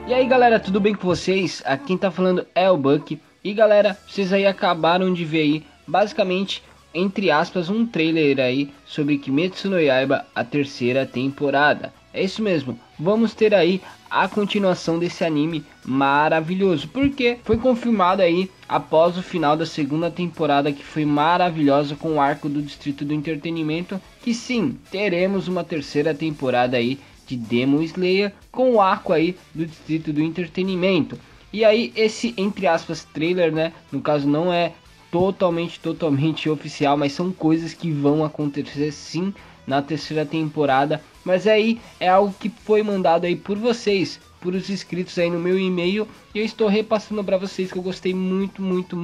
E aí galera, tudo bem com vocês? Aqui quem tá falando é o Buck. E galera, vocês aí acabaram de ver aí, basicamente, entre aspas, um trailer aí sobre Kimetsu no Yaiba, a terceira temporada. É isso mesmo, vamos ter aí a continuação desse anime maravilhoso, porque foi confirmado aí após o final da segunda temporada, que foi maravilhosa, com o arco do Distrito do Entretenimento, que sim, teremos uma terceira temporada aí de Demon Slayer, com o arco aí do Distrito do Entretenimento. E aí esse, entre aspas, trailer, né, no caso não é totalmente oficial, mas são coisas que vão acontecer sim na terceira temporada. Mas aí é algo que foi mandado aí por vocês, por os inscritos aí no meu e-mail, e eu estou repassando para vocês, que eu gostei muito,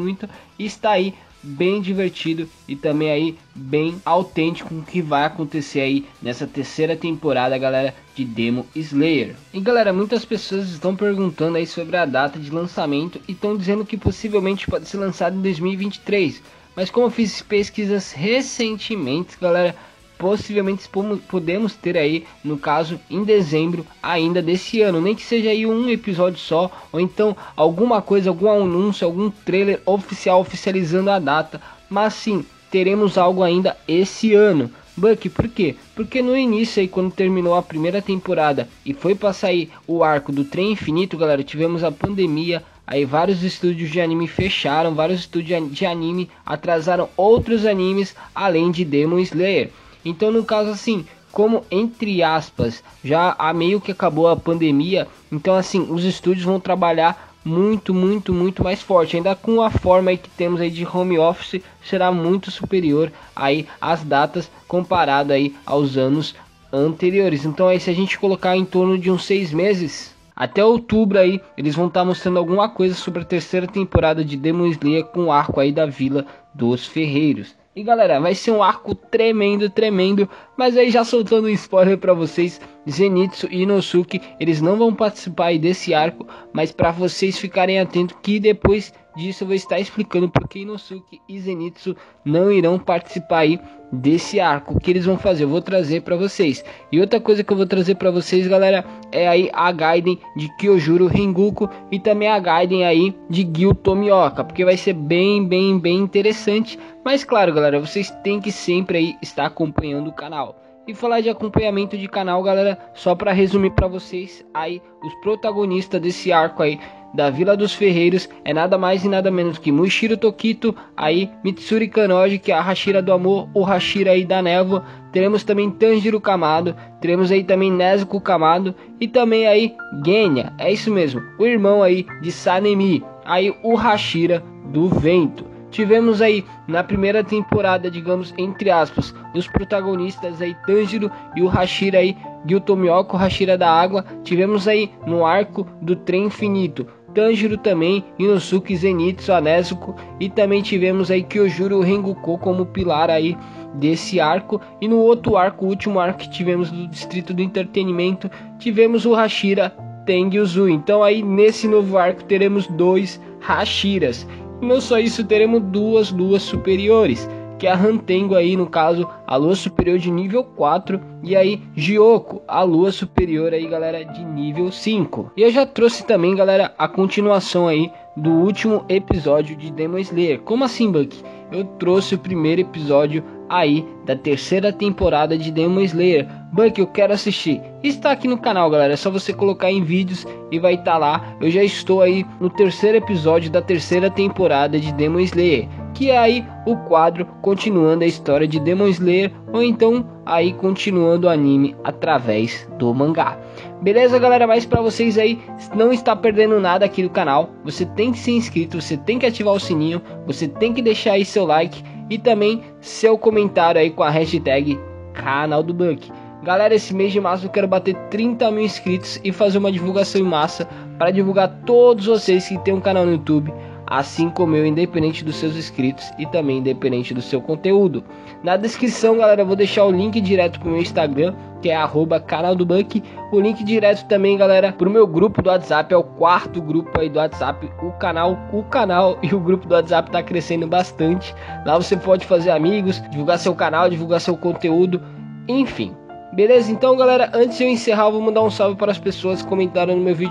e está aí bem divertido e também aí bem autêntico o que vai acontecer aí nessa terceira temporada, galera, de Demon Slayer. E galera, muitas pessoas estão perguntando aí sobre a data de lançamento e estão dizendo que possivelmente pode ser lançado em 2023, mas como eu fiz pesquisas recentemente, galera, possivelmente podemos ter aí, no caso, em dezembro ainda desse ano, nem que seja aí um episódio só, ou então alguma coisa, algum anúncio, algum trailer oficial oficializando a data, mas sim, teremos algo ainda esse ano. Buck, por quê? Porque no início aí, quando terminou a primeira temporada e foi para sair o arco do Trem Infinito, galera, tivemos a pandemia. Aí vários estúdios de anime fecharam, vários estúdios de anime atrasaram outros animes além de Demon Slayer. Então, no caso assim, como entre aspas, já há meio que acabou a pandemia, então assim, os estúdios vão trabalhar muito mais forte, ainda com a forma aí que temos aí de home office, será muito superior aí às datas comparado aí aos anos anteriores. Então aí, se a gente colocar em torno de uns 6 meses, até outubro aí, eles vão estar mostrando alguma coisa sobre a terceira temporada de Demon Slayer, com o arco aí da Vila dos Ferreiros. E galera, vai ser um arco tremendo, mas aí já soltando um spoiler para vocês, Zenitsu e Inosuke, eles não vão participar aí desse arco, mas para vocês ficarem atentos que depois disso eu vou estar explicando porque Inosuke e Zenitsu não irão participar aí desse arco. O que eles vão fazer, eu vou trazer para vocês. E outra coisa que eu vou trazer para vocês, galera, é aí a Gaiden de Kyojuro Rengoku e também a Gaiden aí de Gyu Tomioka, porque vai ser bem interessante. Mas claro, galera, vocês têm que sempre aí estar acompanhando o canal. E falar de acompanhamento de canal, galera, só para resumir para vocês aí, os protagonistas desse arco aí da Vila dos Ferreiros é nada mais e nada menos que Mushiro Tokito, aí Mitsuri Kanoji, que é a Hashira do Amor, o Hashira aí da Névoa. Teremos também Tanjiro Kamado, teremos aí também Nezuko Kamado e também aí Genya, é isso mesmo, o irmão aí de Sanemi, aí o Hashira do Vento. Tivemos aí na primeira temporada, digamos, entre aspas, os protagonistas aí, Tanjiro e o Hashira aí, Gyu Tomioka, o Hashira da Água. Tivemos aí no arco do Trem Infinito, Tanjiro também, Inosuke, Zenitsu, Nezuko, e também tivemos aí Kyojuro Rengoku como pilar aí desse arco. E no outro arco, o último arco que tivemos do Distrito do Entretenimento, tivemos o Hashira Tengyuzu. Então aí nesse novo arco teremos 2 Hashiras. Não só isso, teremos 2 luas superiores, que é a Hantengo aí, no caso, a lua superior de nível 4, e aí Gyoko, a lua superior aí, galera, de nível 5. E eu já trouxe também, galera, a continuação aí do último episódio de Demon Slayer. Como assim, Buck? Eu trouxe o primeiro episódio aí da terceira temporada de Demon Slayer. Buck, eu quero assistir. Está aqui no canal, galera, é só você colocar em vídeos e vai estar lá. Eu já estou aí no terceiro episódio da terceira temporada de Demon Slayer, que é aí o quadro continuando a história de Demon Slayer, ou então aí continuando o anime através do mangá. Beleza, galera? Mas para vocês aí não está perdendo nada aqui do canal, você tem que ser inscrito, você tem que ativar o sininho, você tem que deixar aí seu like e também seu comentário aí com a hashtag canal do Buck. Galera, esse mês de março eu quero bater 30 mil inscritos e fazer uma divulgação em massa para divulgar todos vocês que tem um canal no YouTube, assim como eu, independente dos seus inscritos e também independente do seu conteúdo. Na descrição, galera, eu vou deixar o link direto pro meu Instagram, que é @canaldobuck. O link direto também, galera, pro meu grupo do WhatsApp, é o 4º grupo aí do WhatsApp. O canal e o grupo do WhatsApp tá crescendo bastante. Lá você pode fazer amigos, divulgar seu canal, divulgar seu conteúdo, enfim. Beleza? Então, galera, antes de eu encerrar, eu vou mandar um salve para as pessoas que comentaram no meu vídeo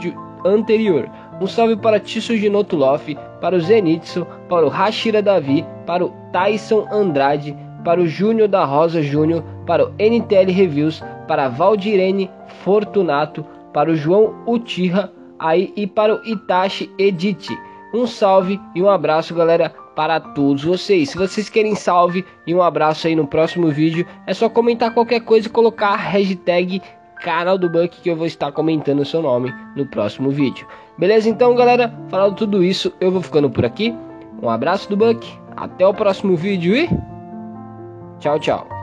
anterior. Um salve para Tisso Ginotoloff, para o Zenitsu, para o Hashira Davi, para o Tyson Andrade, para o Júnior da Rosa Júnior, para o NTL Reviews, para a Valdirene Fortunato, para o João Uchiha aí e para o Itachi Edit. Um salve e um abraço, galera, para todos vocês. Se vocês querem salve e um abraço aí no próximo vídeo, é só comentar qualquer coisa e colocar a hashtag canal do Buck, que eu vou estar comentando o seu nome no próximo vídeo. Beleza? Então, galera, falando tudo isso, eu vou ficando por aqui. Um abraço do Buck, até o próximo vídeo e tchau, tchau.